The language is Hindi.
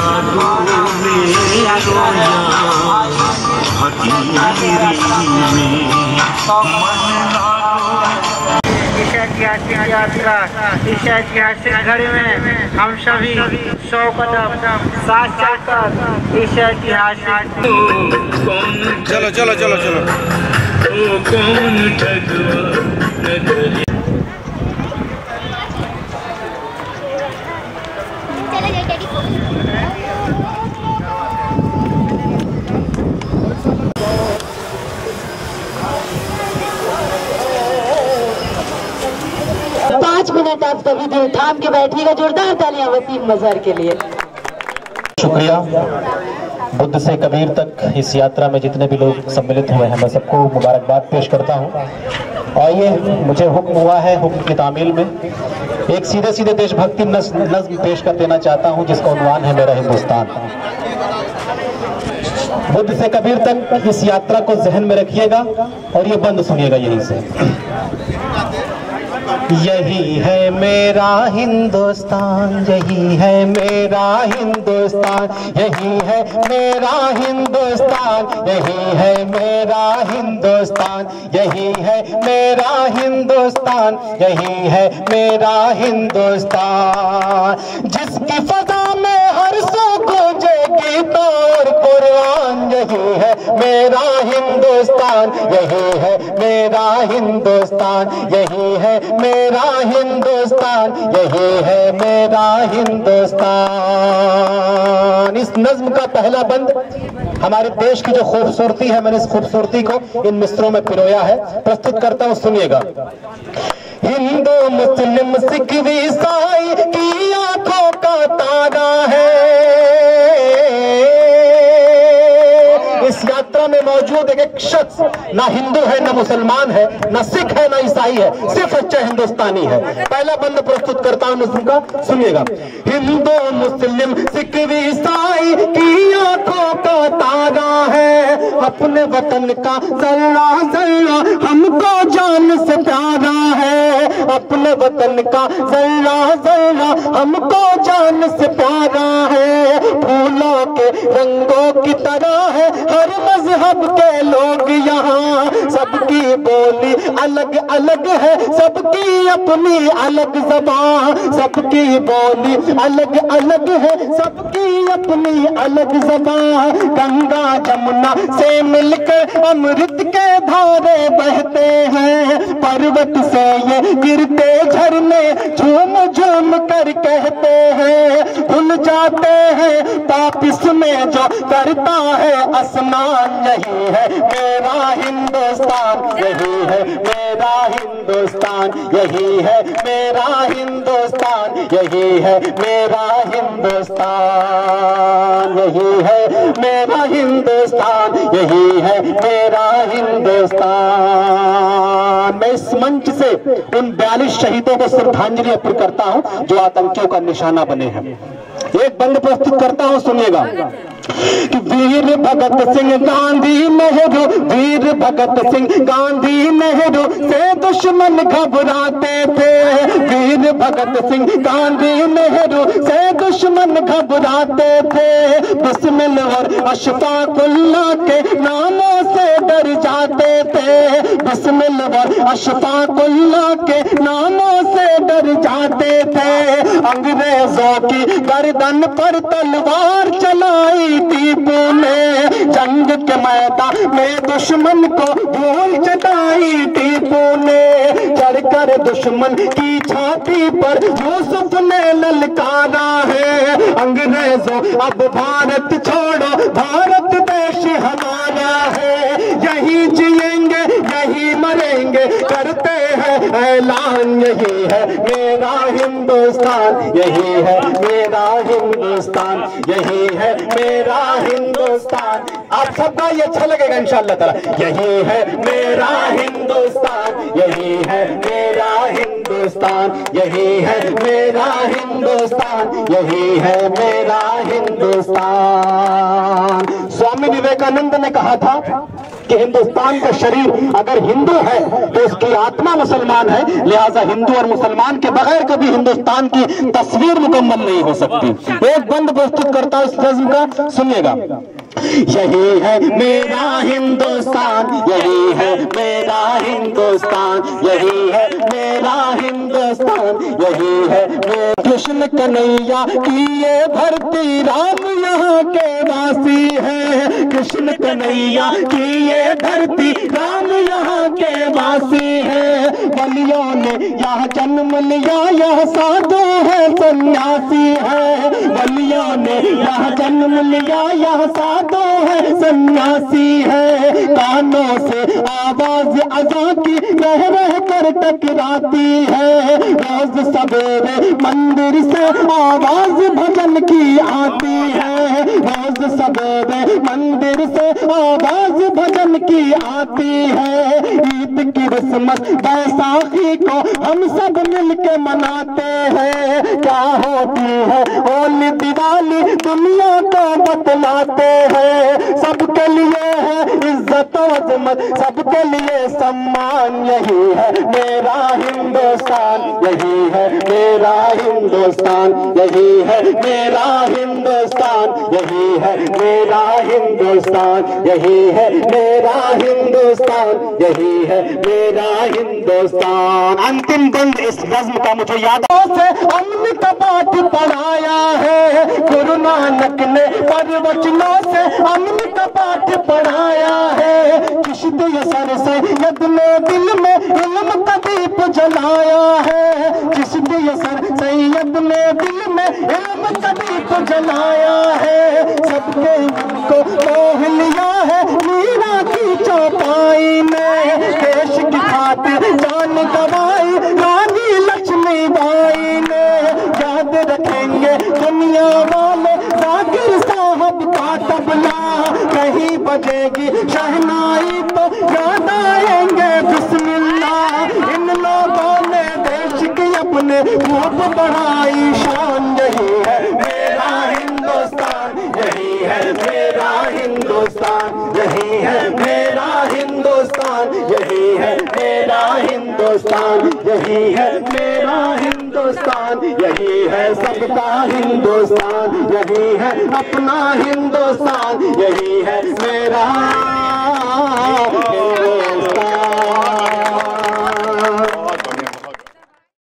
यात्रा इस ऐतिहासिक घड़ी में हम सभी 100 कदम साथ चलकर इस ऐतिहासिक चलो चलो चलो चलो मिनट आप सभी दिल थाम के बैठिएगा। जोरदार तालियां वसीम अजहर के लिए। शुक्रिया। बुद्ध से कबीर तक इस यात्रा में जितने भी लोग सम्मिलित हुए हैं मैं सबको मुबारकबाद पेश करता हूं। और ये मुझे हुक्म हुआ है, हुक्म की तामील में एक सीधे सीधे देशभक्ति नज़्म पेश कर देना चाहता हूं जिसका उन्वान है मेरा हिंदुस्तान। बुद्ध से कबीर तक इस यात्रा को जहन में रखिएगा और ये बंद सुनिएगा यहीं से। यही है मेरा हिंदुस्तान, यही है मेरा हिंदुस्तान, यही है मेरा हिंदुस्तान, यही है मेरा हिंदुस्तान, यही है मेरा हिंदुस्तान, यही है मेरा हिंदुस्तान। जिसकी फजा में हर सो गूंजेगी तौर कुरान, यही है मेरा हिंदुस्तान, यही है मेरा हिंदुस्तान, यही है मेरा हिंदुस्तान, यही है मेरा हिंदुस्तान। इस नज्म का पहला बंद हमारे देश की जो खूबसूरती है, मैंने इस खूबसूरती को इन मिसरों में पिरोया है, प्रस्तुत करता हूं, सुनिएगा। हिंदू मुस्लिम सिख ईसाई की आंखों का तारा है, इस यात्रा में मौजूद एक शख्स ना हिंदू है, ना मुसलमान है, ना सिख है, ना ईसाई है, सिर्फ सच्चा हिंदुस्तानी है। पहला बंद प्रस्तुत करता हूं नज़्म का, सुनिएगा। हिंदू मुस्लिम सिख ईसाई की आंखों का तारा है, अपने वतन का जर्रा जर्रा हमको जान से प्यारा है, अपने वतन का जर्रा जर्रा हमको जान से प्यारा है। फूलों के रंगों की तरह है हर मजहब के लोग यहाँ, सबकी बोली अलग अलग है, सबकी अपनी अलग ज़बान, सबकी बोली अलग अलग है, सबकी अपनी अलग ज़बान। गंगा जमुना से मिलकर अमृत के धारे बहते हैं, पर्वत से ये गिरते झरने झूम झूम कर कहते हैं, भूल जाते हैं पाप इसमें जो करता है आसमान। यही है मेरा हिंदुस्तान, यही है मेरा हिंदुस्तान, यही है मेरा हिंदुस्तान, यही है मेरा हिंदुस्तान, यही है मेरा हिंदुस्तान, यही है मेरा हिंदुस्तान। मैं इस मंच से उन 42 शहीदों को श्रद्धांजलि अर्पित करता हूं जो आतंकियों का निशाना बने हैं। एक बंद प्रस्तुत करता हूं, सुनिएगा। कि वीर भगत सिंह गांधी नेहरू, वीर भगत सिंह गांधी नेहरू से दुश्मन घबराते थे, वीर भगत सिंह गांधी नेहरू से दुश्मन घबराते थे। बिस्मिल्लाह और अशफाकुल्लाह के नामों से डर जाते थे, बिस्मिल्लाह और अशफाकुल्लाह के नामों से डर जाते थे। अंग्रेजों की गर्दन पर तलवार चलाई टीपू ने, जंग के मैदान में दुश्मन को धूल चटाई टीपू ने, चढ़कर दुश्मन की छाती पर यूसुफ ने ललकारा है। अंग्रेजों अब भारत छोड़ो, भारत देश हमारा है, यही जिएंगे यही मरेंगे करते हैं ऐलान। यही है मेरा हिंदुस्तान, यही है मेरा हिंदुस्तान, यही है मेरा हिंदुस्तान। आप सबका ये अच्छा लगेगा इंशाअल्लाह ताला। यही है मेरा हिंदुस्तान, यही है मेरा हिंदुस्तान, यही है मेरा हिंदुस्तान, यही है मेरा हिंदुस्तान। स्वामी विवेकानंद ने कहा था कि हिंदुस्तान का शरीर अगर हिंदू है तो उसकी आत्मा मुसलमान है, लिहाजा हिंदू और मुसलमान के बगैर कभी हिंदुस्तान की तस्वीर मुकम्मल नहीं हो सकती। एक बंद प्रस्तुत करता हूं इस नज़्म का, सुनिएगा। यही है मेरा हिंदुस्तान, यही है मेरा हिंदुस्तान, यही है मेरा हिंदुस्तान, यही है कृष्ण कन्हैया की ये धरती, राम यहाँ के वासी है। कृष्ण कन्हैया की ये धरती, राम यहाँ के वासी है। बलियों ने यहाँ जन्म लिया, यह साधु है सन्यासी है। बलियों ने यहाँ जन्म लिया, यह साधु है सन्यासी है। कानों से आवाज अज़ां की रह रह कर टकराती है। रोज सवेरे मंदिर से आवाज भजन की आती है। रोज सवेरे मंदिर से आवाज भजन की आती है। ईद की क्रिसमस बैसाखी को हम सब मिलके मनाते हैं। क्या होती है होली दिवाली दुनिया को बतलाते हैं। सबके लिए है इज्जत और अजमत, सबके लिए सम्मान, यही है मेरा हिंदुस्तान, यही है मेरा हिंदुस्तान, यही है मेरा हिंदुस्तान, यही है मेरा हिंदुस्तान, यही है मेरा हिंदुस्तान, यही है मेरा हिंदुस्तान। अंतिम बंद इस नज़्म का मुझे याद से अमन का पाठ पढ़ाया है। गुरु नानक ने प्रवचनों से अमन का पाठ पढ़ाया है। किश्त यसर से यद में दिल में इल्म का दीप जलाया है। किश्त यसर सैयद ने दिल में इल्म का दीप जलाया है। सबके मन को मोह लिया है मीरा की चौपाई में। देश की खातिर जान गवाई रानी लक्ष्मीबाई ने। याद रखेंगे दुनिया वाले जाकिर साहब का तबला। कहीं बजेगी शहनाई तो याद आएंगे बिस्मिल्लाह। इन लोगों ने देश की अपने खूब बढ़ाई शान। यही है मेरा हिंदुस्तान, यही है मेरा हिंदुस्तान, यही है मेरा हिंदुस्तान, यही है मेरा हिंदुस्तान, यही है मेरा हिंदुस्तान, यही है सबका हिंदुस्तान, यही है अपना हिंदुस्तान, यही है मेरा